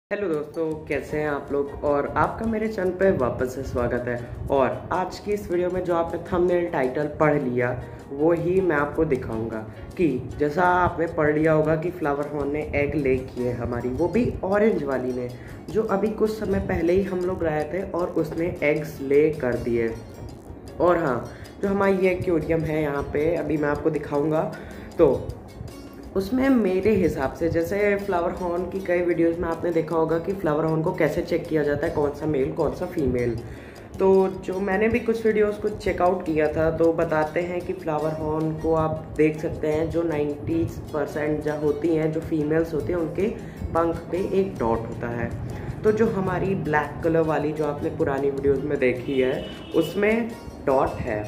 Hello दोस्तों, कैसे हैं आप लोग। और आपका मेरे चैनल पे वापस से स्वागत है। और आज की इस वीडियो में जो आपने थंबनेल टाइटल पढ़ लिया वो ही मैं आपको दिखाऊंगा कि जैसा आपने पढ़ लिया होगा कि फ्लावर हॉर्न ने एग ले की है हमारी, वो भी ऑरेंज वाली ने, जो अभी कुछ समय पहले ही हम लोग लाए थे और उसने एग्स ले कर दिए। और हाँ, जो हमारी ये एक्वेरियम है यहाँ पे अभी मैं आपको दिखाऊंगा, तो उसमें मेरे हिसाब से जैसे फ्लावर हॉर्न की कई वीडियोस में आपने देखा होगा कि फ्लावर हॉर्न को कैसे चेक किया जाता है, कौन सा मेल कौन सा फीमेल। तो जो मैंने भी कुछ वीडियोस को चेकआउट किया था तो बताते हैं कि फ्लावर हॉर्न को आप देख सकते हैं जो 90% जो होती हैं, जो फीमेल्स होती हैं, उनके पंख पे एक डॉट होता है। तो जो हमारी ब्लैक कलर वाली जो आपने पुरानी वीडियोज़ में देखी है उसमें डॉट है,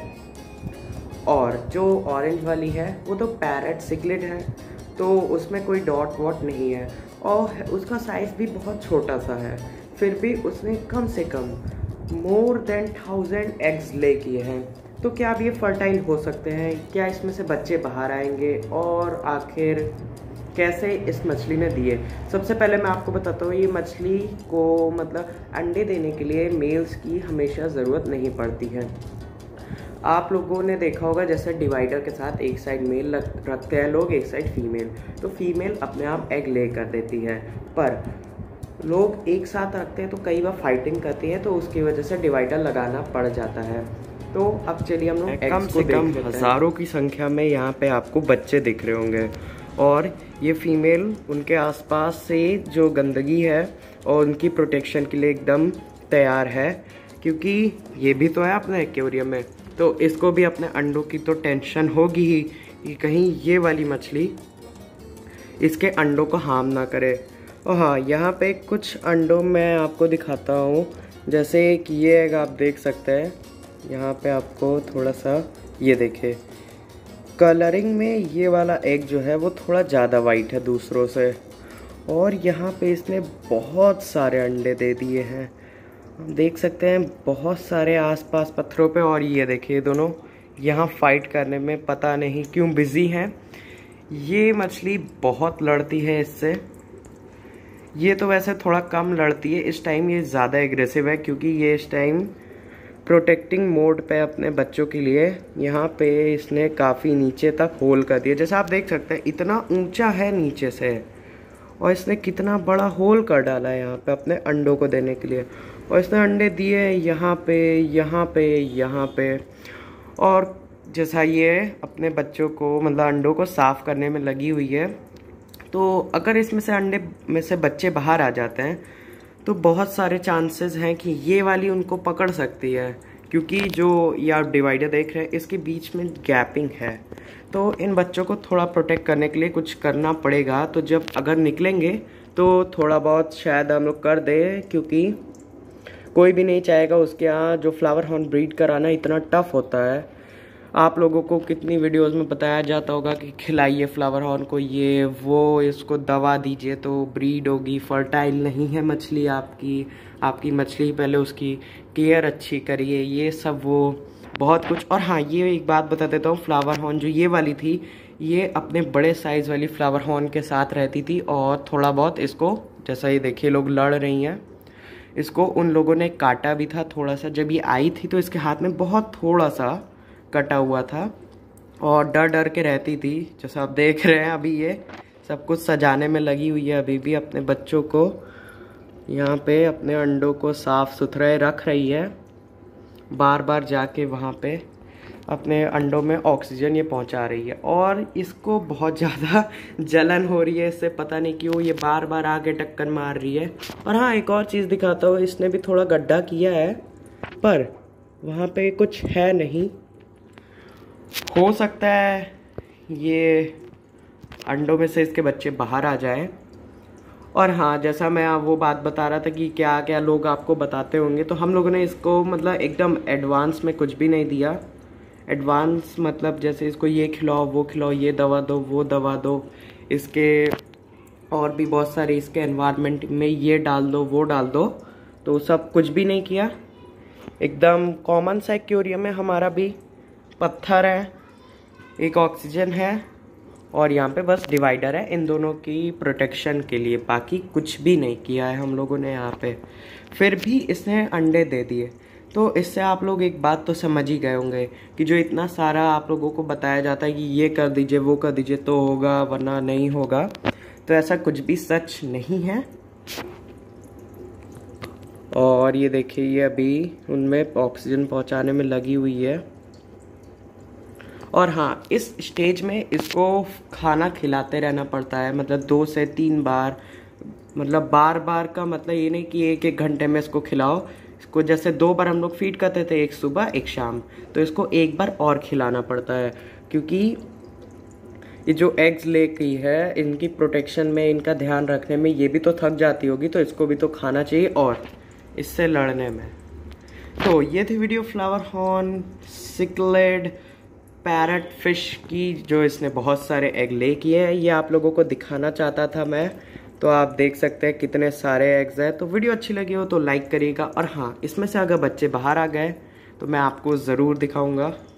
और जो ऑरेंज वाली है वो तो पैरेट सिकलेट है, तो उसमें कोई डॉट वॉट नहीं है और उसका साइज़ भी बहुत छोटा सा है। फिर भी उसने कम से कम मोर देन 1000 एग्स ले किए हैं। तो क्या अब ये फर्टाइल हो सकते हैं? क्या इसमें से बच्चे बाहर आएंगे? और आखिर कैसे इस मछली ने दिए? सबसे पहले मैं आपको बताता हूँ, ये मछली को मतलब अंडे देने के लिए मेल्स की हमेशा ज़रूरत नहीं पड़ती है। आप लोगों ने देखा होगा जैसे डिवाइडर के साथ एक साइड मेल रखते हैं लोग, एक साइड फीमेल, तो फीमेल अपने आप एग ले कर देती है। पर लोग एक साथ रखते हैं तो कई बार फाइटिंग करती है, तो उसकी वजह से डिवाइडर लगाना पड़ जाता है। तो अब चलिए हम लोग कम से कम हज़ारों की संख्या में यहाँ पे आपको बच्चे दिख रहे होंगे। और ये फीमेल उनके आसपास से जो गंदगी है और उनकी प्रोटेक्शन के लिए एकदम तैयार है, क्योंकि ये भी तो है अपने एक्वेरियम में, तो इसको भी अपने अंडों की तो टेंशन होगी ही कि कहीं ये वाली मछली इसके अंडों को हार्म ना करे। और हाँ, यहाँ पे कुछ अंडों मैं आपको दिखाता हूँ, जैसे कि ये एग आप देख सकते हैं। यहाँ पे आपको थोड़ा सा ये देखे कलरिंग में ये वाला एग जो है वो थोड़ा ज़्यादा वाइट है दूसरों से, और यहाँ पे इसने बहुत सारे अंडे दे दिए हैं। हम देख सकते हैं बहुत सारे आसपास पत्थरों पे। और ये देखिए दोनों यहाँ फाइट करने में पता नहीं क्यों बिजी हैं। ये मछली बहुत लड़ती है इससे, ये तो वैसे थोड़ा कम लड़ती है, इस टाइम ये ज़्यादा एग्रेसिव है क्योंकि ये इस टाइम प्रोटेक्टिंग मोड पे अपने बच्चों के लिए यहाँ पे इसने काफ़ी नीचे तक होल कर दिया। जैसा आप देख सकते हैं इतना ऊंचा है नीचे से, और इसने कितना बड़ा होल कर डाला है यहाँ पे अपने अंडों को देने के लिए। और इसने अंडे दिए यहाँ पे, यहाँ पे, यहाँ पे। और जैसा ये अपने बच्चों को मतलब अंडों को साफ़ करने में लगी हुई है, तो अगर इसमें से अंडे में से बच्चे बाहर आ जाते हैं तो बहुत सारे चांसेस हैं कि ये वाली उनको पकड़ सकती है, क्योंकि जो ये आप डिवाइडर देख रहे हैं इसके बीच में गैपिंग है। तो इन बच्चों को थोड़ा प्रोटेक्ट करने के लिए कुछ करना पड़ेगा। तो जब अगर निकलेंगे तो थोड़ा बहुत शायद हम लोग कर दें, क्योंकि कोई भी नहीं चाहेगा उसके यहाँ जो फ्लावर हॉर्न ब्रीड कराना इतना टफ होता है। आप लोगों को कितनी वीडियोस में बताया जाता होगा कि खिलाइए फ्लावर हॉर्न को, ये वो, इसको दवा दीजिए तो ब्रीड होगी। फर्टाइल नहीं है मछली आपकी मछली, पहले उसकी केयर अच्छी करिए, ये सब वो बहुत कुछ। और हाँ, ये एक बात बता देता हूँ, फ्लावर हॉर्न जो ये वाली थी ये अपने बड़े साइज़ वाली फ्लावर हॉर्न के साथ रहती थी, और थोड़ा बहुत इसको जैसा ये देखिए लोग लड़ रही हैं, इसको उन लोगों ने काटा भी था थोड़ा सा। जब ये आई थी तो इसके हाथ में बहुत थोड़ा सा कटा हुआ था और डर डर के रहती थी। जैसा आप देख रहे हैं अभी ये सब कुछ सजाने में लगी हुई है, अभी भी अपने बच्चों को यहाँ पे अपने अंडों को साफ़ सुथरे रख रही है, बार बार जाके वहाँ पे अपने अंडों में ऑक्सीजन ये पहुँचा रही है। और इसको बहुत ज़्यादा जलन हो रही है इससे, पता नहीं क्यों ये बार बार आके टक्कर मार रही है। और हाँ, एक और चीज़ दिखाता हूँ, इसने भी थोड़ा गड्ढा किया है पर वहाँ पे कुछ है नहीं। हो सकता है ये अंडों में से इसके बच्चे बाहर आ जाएं। और हाँ, जैसा मैं वो बात बता रहा था कि क्या क्या लोग आपको बताते होंगे, तो हम लोगों ने इसको मतलब एकदम एडवांस में कुछ भी नहीं दिया। एडवांस मतलब जैसे इसको ये खिलाओ वो खिलाओ, ये दवा दो वो दवा दो, इसके और भी बहुत सारे इसके एनवायरनमेंट में ये डाल दो वो डाल दो, तो सब कुछ भी नहीं किया। एकदम कॉमन सा एक्वेरियम है हमारा भी, पत्थर है, एक ऑक्सीजन है और यहाँ पे बस डिवाइडर है इन दोनों की प्रोटेक्शन के लिए, बाकी कुछ भी नहीं किया है हम लोगों ने यहाँ पे। फिर भी इसने अंडे दे दिए। तो इससे आप लोग एक बात तो समझ ही गए होंगे कि जो इतना सारा आप लोगों को बताया जाता है कि ये कर दीजिए वो कर दीजिए तो होगा वरना नहीं होगा, तो ऐसा कुछ भी सच नहीं है। और ये देखिए ये अभी उनमें ऑक्सीजन पहुंचाने में लगी हुई है। और हाँ, इस स्टेज में इसको खाना खिलाते रहना पड़ता है, मतलब 2 से 3 बार, मतलब बार बार का मतलब ये नहीं कि 1-1 घंटे में इसको खिलाओ। इसको जैसे 2 बार हम लोग फीड करते थे, एक सुबह एक शाम, तो इसको 1 बार और खिलाना पड़ता है, क्योंकि ये जो एग्स लेती है इनकी प्रोटेक्शन में, इनका ध्यान रखने में ये भी तो थक जाती होगी, तो इसको भी तो खाना चाहिए और इससे लड़ने में। तो ये थी video flower horn cichlid parrot fish की, जो इसने बहुत सारे एग ले किए हैं। ये आप लोगों को दिखाना चाहता था मैं, तो आप देख सकते हैं कितने सारे एग्स हैं। तो वीडियो अच्छी लगी हो तो लाइक करिएगा, और हाँ, इसमें से अगर बच्चे बाहर आ गए तो मैं आपको ज़रूर दिखाऊंगा।